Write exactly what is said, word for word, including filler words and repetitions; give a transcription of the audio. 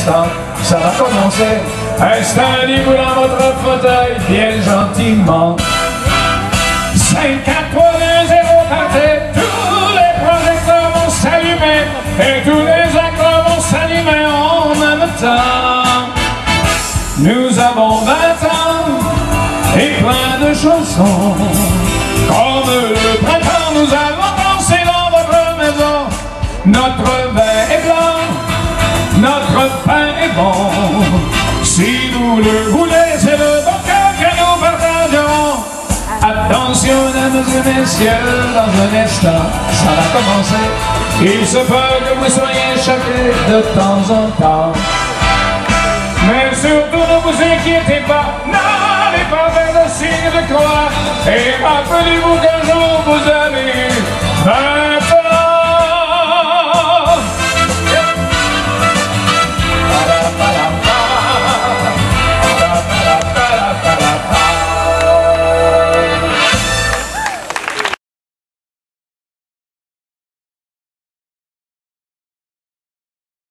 instant, ça va commencer. Installez-vous dans votre fauteuil, bien gentiment. cinq, quatre, trois, deux, zéro, partez. Tous les projecteurs vont s'allumer et tous les acteurs vont s'animer en même temps. Nous avons vingt ans et plein de chansons. Comme le printemps, nous avons dansé dans votre maison. Notre vin est blanc, notre pain est bon. Si vous le voulez, c'est le bon cœur que nous partagerons. Attention, mesdames et messieurs, dans un instant, ça va commencer. Il se peut que vous soyez choqués de temps en temps. Mais surtout, ne vous inquiétez pas, n'allez pas faire de signe de croix. Et rappelez-vous qu'un jour vous avez eu